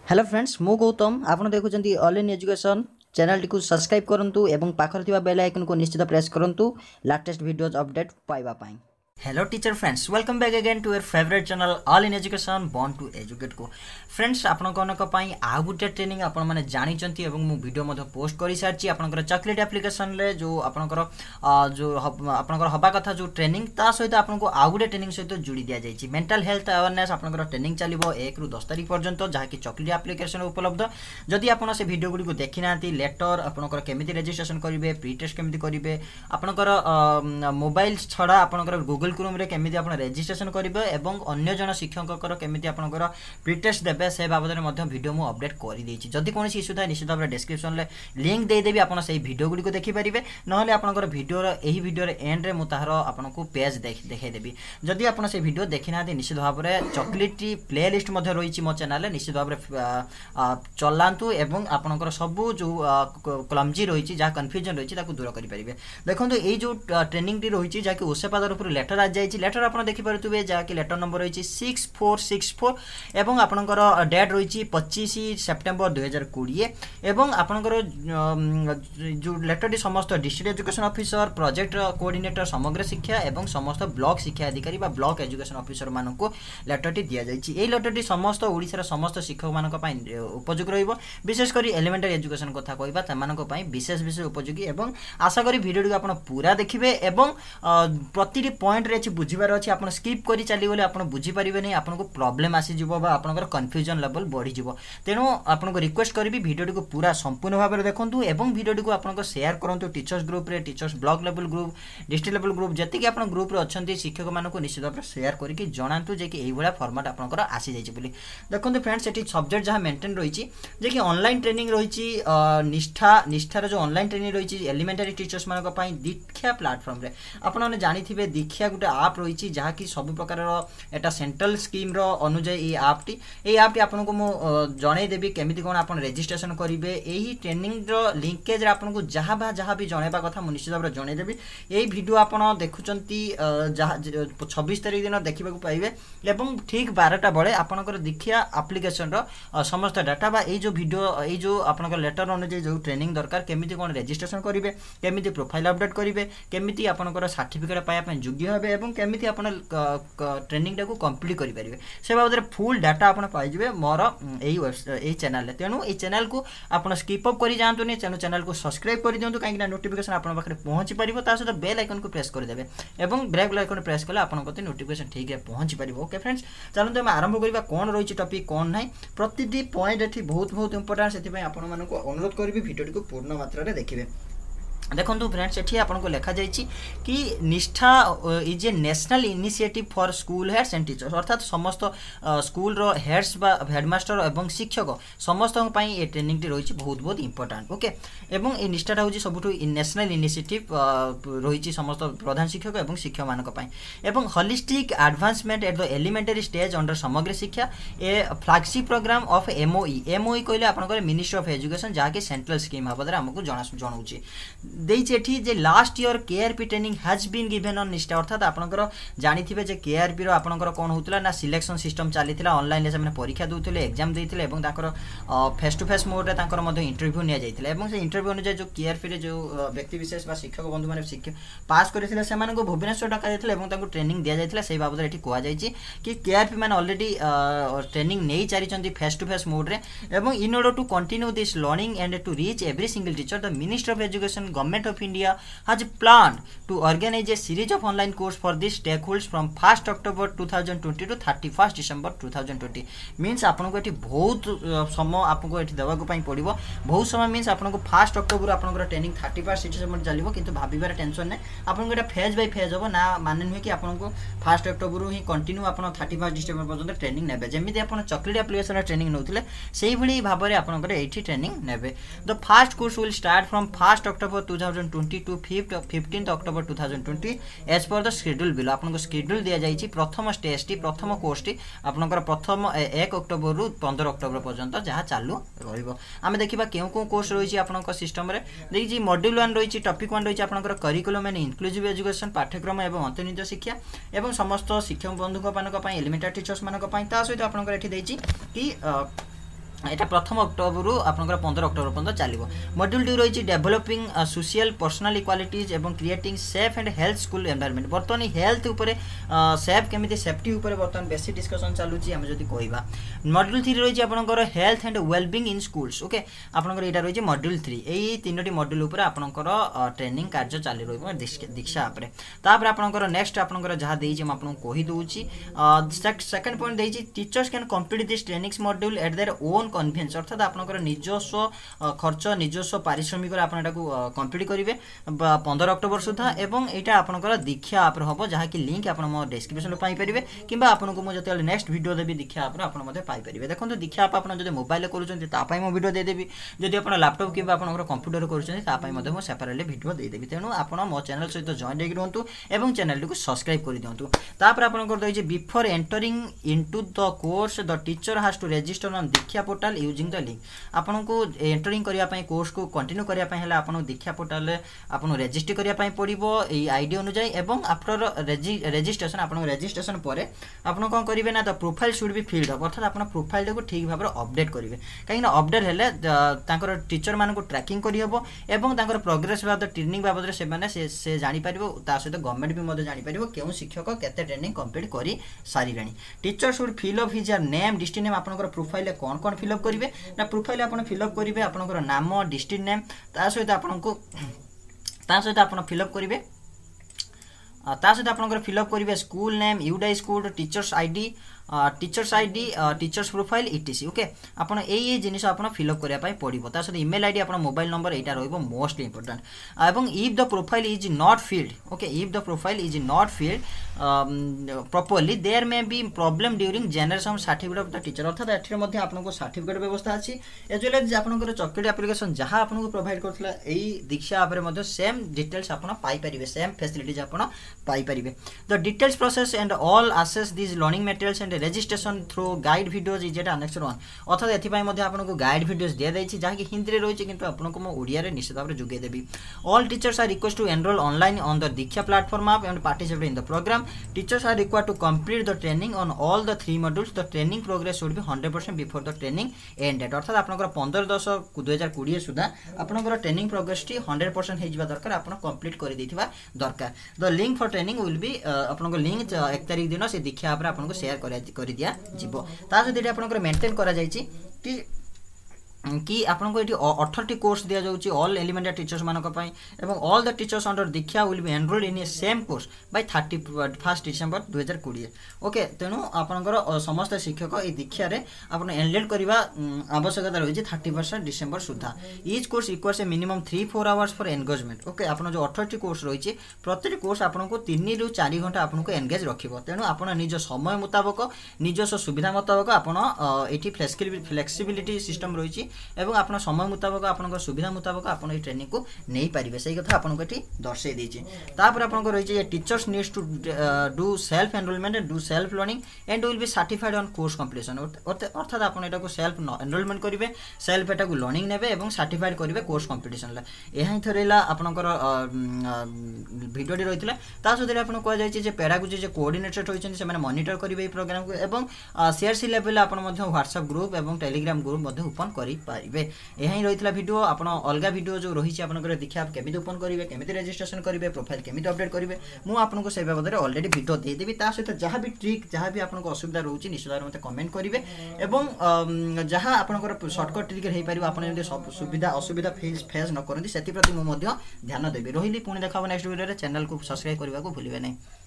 Hello friends मु गौतम आपन देखुचंती ऑल इन एजुकेशन चैनल टी को सब्सक्राइब करंतु एवं पाखर थिबा बेल आइकन को निश्चित प्रेस करंतु लेटेस्ट वीडियोस अपडेट पाइबा पाई। Hello teacher friends welcome back again to your favourite channel all in education born to educate को फ्रेंड्स आपनक आ गोटे ट्रेनिंग आपण मैंने जानी एवं मु वीडियो मध्य पोस्ट कर सारी आपनकर चॉकलेट एप्लिकेशन रे जो आपनकर जो आपनकर हबा कथा जो ट्रेनिंग ता सहित आपनको आ गोटे ट्रेनिंग सहित जोड़ी दिया जायछि। मेंटल हेल्थ अवेयरनेस आपनकर ट्रेनिंग चलिबो 1 रु 10 तारिख पर्यंत जहाँ कि चॉकलेट एप्लिकेशन उपलब्ध। जदि आपण से वीडियो गुडी को देखि नांती लेटर आपनकर केमिति रजिस्ट्रेशन करिवे प्री टेस्ट केमिति करिवे आपनकर मोबाइल छडा आपनकर गूगल क्रोम रे केमिति आपण रजिस्ट्रेशन करिवे एवं अन्य जन शिक्षककर केमिति आपनकर प्री टेस्ट देबे से बाबद रे मध्य वीडियो मु अपडेट करि देछि। जदि कोनोसी इश्यू थाय निश्चित भाबरे डिस्क्रिप्शन रे लिंक दे देबी आपण सेही वीडियो गुडी को देखि परिबे नहले आपनकर वीडियो रे एही वीडियो रे एंड रे मु ताहार आपनको पेज देखाइ देबी। जदि आपण से वीडियो देखि नांती निश्चित भाबरे चॉकलेट प्लेलिस्ट मध्य रहिछि मो चैनल रे निश्चित भाबरे चलांतु एवं आपनकर सब जो क्लमजी रहिछि जा कंफ्यूजन रहिछि ताकू दूर करि परिबे। देखंतु एई जो ट्रेनिंग टी रहिछि जाकि ओसेपादर ऊपर लेटर आ जायछि लेटर आपण देखि परतुबे जाकि लेटर नंबर रहिछि 6464 एवं आपनकर डेट रहिछि 25 सेप्टेम्बर 2020 एवं आपनकर जो लेटर टी समस्त district education officer project coordinator Samagra Shiksha एवं समस्त ब्लॉक शिक्षा अधिकारी बा ब्लॉक एजुकेशन ऑफिसर मानको लेटर टी दिया जायछि। एई लेटर टी समस्त ओडिसा रा समस्त शिक्षक मानको पई उपयोगी रहइबो विशेष करी एलिमेंटरी एजुकेशन कथा कहबा तमानको पई विशेष उपयोगी एवं आशा करी वीडियो टी आपण पूरा देखिबे एवं प्रतिटी पॉइंट रे बुझिबार अछि आपण स्किप करी चली गले आपण बुझि परिबे नै आपनको प्रॉब्लम आसी जिवो बा आपनकर कंफ्यूजन लेवल बढ़ी जिवो। तेनो आपनको रिक्वेस्ट करबी वीडियो को पूरा संपूर्ण भाबरे देखंतु एवं वीडियो को आपनको शेयर करंतु टीचर्स ग्रुप रे teachers block level group district level group जति कि आपन ग्रुप रे अछंती शिक्षक मानको निश्चित भाबरे शेयर करिकि जणांतु जे कि एई भला फॉर्मेट आपनकर आसी जायछि बोली। देखंतु फ्रेंड्स एटी सब्जेक्ट जहां मेंटेन रहिछि जे कि ऑनलाइन ट्रेनिंग रहिछि निष्ठा रो जो ऑनलाइन ट्रेनिंग रहिछि एलिमेंटरी टीचर्स मानको पई दीक्षा प्लेटफॉर्म रे आपन माने जानिथिबे दीक्षा गुटे ऐप रहिछि जहा कि सब प्रकार एटा सेंट्रल स्कीम रो अनुଯାयी ए ऐप टी आपनको मो जणै देबी केमिति कोन आपन रजिस्ट्रेशन करिवे एही ट्रेनिंग रो लिंकेज रे आपनको जहा भी जणैबा कथा मु निश्चित भाबरे जणै देबी। एही वीडियो आपन देखुचंती 26 तारिख दिन देखिबा को पाइबे एवं ठीक 12टा बळे आपनकर दीक्षा एप्लिकेशन रो समस्त डाटा बा एई जो वीडियो एई जो आपनकर लेटर अनुଯାयी जो ट्रेनिंग दरकार केमिति कोन रजिस्ट्रेशन करिवे केमिति प्रोफाइल अपडेट करिवे केमिति आपनकर सर्टिफिकेट पाया पय योग्य हेबे एवं केमिति आपन ट्रेनिंग टाको कंप्लीट करि परिबे से बाबद फुल डाटा आपन पाइ जिवे मोर एई चैनल ले। तेनु ए चैनल को आपन स्किप अप करि जानतु नै चैनल को सब्सक्राइब करि दियंतु काहे कि नोटिफिकेशन आपन पाखरे पहुंची परिबो ता सहित बेल आइकन को प्रेस करि देबे एवं बेल आइकन प्रेस कले आपन कते नोटिफिकेशन ठीक रे पहुंची परिबो। ओके फ्रेंड्स चलंतु हम आरंभ करिबा कोन रहिछि टॉपिक कोन नै प्रतिदि पॉइंट एठी बहुत इंपोर्टेंट सेति पय आपन मानको अनुरोध करबी वीडियो को पूर्ण मात्रा रे देखिबे। देखंतु फ्रेंड्स एठी आपनको लेखा जायछि कि Nishtha is a national initiative for school heads and teachers अर्थात समस्त स्कूल रो हेड्स बा हेडमास्टर एवं शिक्षक समस्त पई ए ट्रेनिंग टी रहिछि बहुत इंपोर्टेंट। ओके एवं ए निष्ठाटा होछि सबुठु नेशनल इनिशिएटिव रहिछि समस्त प्रधान शिक्षक एवं शिक्षक मानक पई एवं holistic advancement at the elementary stage under Samagra Shiksha a flagship programme of MoE कहले आपनकर मिनिस्ट्री ऑफ एजुकेशन जहा कि सेंट्रल स्कीम भाबदर हमकु जणाउछि देइछि जे last year KRP training has been given on Nishtha अर्थात आपनकर जानिथिबे जे केआरपी रो आपनकर कोन होतला ना सिलेक्शन सिस्टम चलीथिला ऑनलाइन ले से परीक्षा दोथिले एग्जाम देथिले एवं ताकर फेस टू फेस मोड रे ताकर मध्ये इंटरव्यू निया जायथिला एवं से इंटरव्यू अनुसार जो केआरपी रे जो व्यक्ति विशेष बा शिक्षक बंधु माने शिक्षा पास करथिले से मानको भुवनेश्वर डका जायथिला एवं ताको ट्रेनिंग दिया जायथिला सेही बाबद एठी कोआ जायछि कि केआरपी माने ऑलरेडी ट्रेनिंग नेई चारिचंती फेस टू फेस मोड रे एवं in order to continue this learning and to reach every single teacher the ministry of education Government of India has planned to organize a series of online course for these stakeholders from 1st October 2020 to 31st December 2020 means आपनको एठी बहुत समय आपको एठी देबा को पई पड़िबो बहुत समय मींस आपनको 1st October आपनको ट्रेनिंग 31st December चलिबो किंतु भाबिबार टेंशन नै आपनको एटा फेज बाय फेज होबो ना माने नै कि आपनको 1st October ही कंटिन्यू आपन 31st December पर्यंत ट्रेनिंग नेबे जेमिति आपन चॉकलेट एप्लिकेशन ट्रेनिंग नउथिले सेही भली भाबरे आपनको एठी ट्रेनिंग नेबे। The first course will start from 1st October 2020 to 15th October 2020 as per the schedule below आपनको शेड्यूल दिया जायछि प्रथम स्टेज टी प्रथम कोर्स टी आपनकर प्रथम 1 अक्टोबर रु 15 अक्टोबर पर्यंत जहा चालू रहइबो। आमे देखिबा केउ कोर्स रहिछि आपनकर सिस्टम रे देखि मॉड्यूल 1 रहिछि टॉपिक 1 रहिछि आपनकर करिकुलम एंड इंक्लूसिव एजुकेशन पाठ्यक्रम एवं अंतर्निहित शिक्षा एवं समस्त शिक्षक बंधुक मानक पई एलिमेंटरी टीचर्स मानक पई ता सहित आपनकर एठी दैछि कि এটা প্রথম অক্টোবর আপনার 15 অক্টোবর পর্যন্ত চালিব। মড্यूल 2 রয়েছে ডেভেলপিং সোশিয়াল পার্সোনাল ইকুয়ালিটিজ এবং creating safe and health school environment. বর্তমান হেলথ উপরে সেফ কেমিতি সেফটি উপরে বর্তমান বেশি ডিসকশন চালুছি আমি যদি কইবা। মড্यूल 3 রয়েছে আপনার health and wellbeing in schools. Okay আপনার এটা রয়েছে মড্यूल 3। এই তিনোটি মড্यूल উপরে আপনার ট্রেনিং কার্য চালি রহব দীক্ষা উপরে। তারপরে আপনার নেক্সট আপনার যা দিয়েছি আমি আপনার কহি দউছি। সেকেন্ড পয়েন্ট দিয়েছি teachers can complete this trainings module at their own convenience, অর্থাৎ আপনার নিজস্ব খরচ নিজস্ব পারিশ্রমিক আপনার এটা কমপ্লিট করবে 15 অক্টোবর সুদ্ধা। এবং এটা আপনার দীক্ষা আপরে হব, যা কি লিঙ্ক আপনার মো ডেসক্রিপশন পাইপারে কিংবা আপনার মু যেতে নেক্সট ভিডিও দেবি দীক্ষা আপরে আপনার মধ্যে পাইপারে। দেখুন দীক্ষা আপ আপনার যদি মোবাইল করছেন তাপাই মো ভিডিও দেদেবি, যদি আপনার ল্যাপটপ কিংবা আপনার কম্প্यूटर করছেন তাপাই মধ্যে মো সেপারেটলি ভিডিও দেদেবি। তেণু আপনার মো চ্যানেল সহিত জয়েন্ট হয়ে রুহতু এবং চ্যানেলটি সবসক্রাইব করে দিও। তারপরে আপনার রয়েছে before entering into the course the teacher has to register on Diksha portal using the link. आपको एंटरिंग करने कोर्स को कंटिन्यू करने आपको दीक्षा पोर्टल आपको रजिस्टर करने पड़ो ये आईडी अनुसार। एवं आफ्टर रजिस्ट्रेशन आप रजिस्ट्रेशन पर आप कौन करेंगे ना the profile should be filled up, अर्थात आप प्रोफाइल को ठीक भाव में अपडेट करेंगे। कहीं अपडेट हेल्ले टीचर मान ट्रैकिंग करहब और प्रोग्रेस ट्रेनिंग बाबद से जापर सहित गवर्नमेंट भी जापर क्यों शिक्षक केते ट्रेनिंग कंप्लीट कर सारे। Teacher should fill up his name district name. आपनकर प्रोफाइल कौन कौन फिलअप करेंगे ना प्रोफाइल आप फिलअप करेंगे आपनकर नाम डिस्ट्रिक्ट नेम सहित आप फिलअप करेंगे सहित आप फिलअप करेंगे school name UDISE school teachers ID teachers profile etc. Okay आपन ए जिनिस आपन फिलअप करने पड़ो सहित ईमेल आईडी आप मोबाइल नंबर यहाँ रो मोस्ट इंपोर्टेंट। एवं if the profile is not filled, okay if the profile is not filled properly there may be problem during generation certificate of the teacher, अर्थात एठिर मध्ये आपनको सर्टिफिकेट व्यवस्था अछि एज वेल एज आपनकर चॉकलेट एप्लिकेशन जहां आपनको provide करथला एई दीक्षा आपरे मध्ये सेम डिटेल्स आपन पाई परिबे, सेम फैसिलिटीज आपन पाई परिबे। The details process and all access this learning materials and registration through guide videos is at next one, अर्थात एथिपाई मध्ये आपनको गाइड वीडियोज दिया जायछि जहा कि हिंदी रे रहिछि किंतु आपनको मो ओडिया रे निश्चित भाबरे जोगे देबी। All teachers are request to enrol online on the Diksha platform app and participate in the programme. Teachers are required to complete the training on all the 3 modules. The training progress should be 100% before the training end date, अर्थात आपनकर 15/10/2020 सुधा आपनकर training progress T 100% हेजिबा दरकार, आपन complete करि दैथिबा दरकार। The link for training will be आपनकर link 1 तारिख दिन से दीक्षा आपरे आपनको शेयर करि दिया जिवो। ता जदि आपनकर मेंटेन करा जायछि कि आपको ये 18टी कोर्स दि जाऊँगी ऑल एलिमेंटरी टीचर्स मानक एवं all the teachers under Diksha will be enrolled in a same course by 31 December 2020। Okay तेणु आपंकर समस्त शिक्षक ये दीक्षा रे आपन एनरोल करवा आवश्यकता रही 31 डिसेंबर सुधा। Each course equals a minimum 3-4 hours for engagement. Okay आपन जो 18टी कोर्स रही प्रति कोर्स आपको 3 ରୁ 4 घंटा आपको एंगेज रखिबो। तेणु आपन निज समय मुताबक ନିଜସ୍ୱ ସୁବିଧା ମୁତାବକ ଆପଣ ଏଠି फ्लेक्सिबिलिटी सिस्टम रही एवं आपण समय मुताबक आपण सुविधा मुताबक आपण ये ट्रेनिंग को नहीं पारिबे, सही कथा आपन को एठी दर्शाई देछि। तापर आपन को रही teachers needs to do self enrolment and do self learning and will be certified on course completion, अर्थात आपन एटा को सेल्फ एनरोलमेंट करिवे, सेल्फ एटा को लर्निंग नेबे एवं सर्टिफाइड करिवे कोर्स कंपटीशन ला। एहाई थरेला आपनकर वीडियोटी रहितला। ता सदरे आपन को जाय जे पेडागोजी जे कोऑर्डिनेटर होइछन से माने मॉनिटर करिवे ई प्रोग्राम को एवं सीआरसी लेवल आपन मध्ये व्हाट्सएप ग्रुप एवं टेलीग्राम ग्रुप मध्ये ओपन करि पारिबे। यही रही वीडियो आपन अलग वीडियो जो रही आपनकर दीक्षा आप केमिति ओपन करेंगे, केमिति रजिस्ट्रेशन करेंगे, प्रोफाइल केमिति अपडेट करेंगे मु आपनको से बाबद रे ऑलरेडी वीडियो दे देबी। ता सहित जहाँ भी ट्रिक जहाँ भी आपनको असुविधा रहउची निश्चित भाव मते कमेंट करेंगे एवं जहाँ आपनकर शॉर्टकट ट्रिक रे पारिबो आपन जे सुविधा असुविधा फेस न करंती सेति प्रति मु ध्यान देबी। रहिली पुणी देखा नेक्स्ट वीडियो रे, चैनल को सब्सक्राइब करबा को भूलिबे नहीं।